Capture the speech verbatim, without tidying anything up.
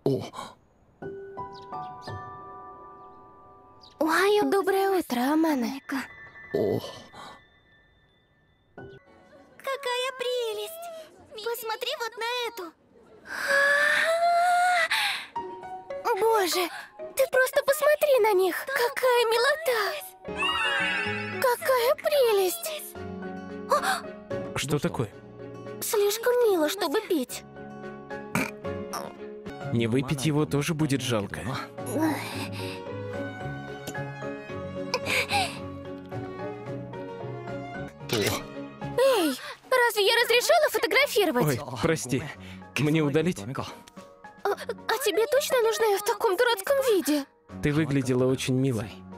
О. Ой, доброе утро, Амана. О. Какая прелесть! Посмотри вот на эту. Боже, ты просто посмотри на них. Какая милота! Какая прелесть! Что такое? Слишком мило, чтобы пить. Не выпить его тоже будет жалко. Эй, разве я разрешала фотографировать? Ой, прости. Мне удалить? А, а тебе точно нужна я в таком дурацком виде? Ты выглядела очень милой.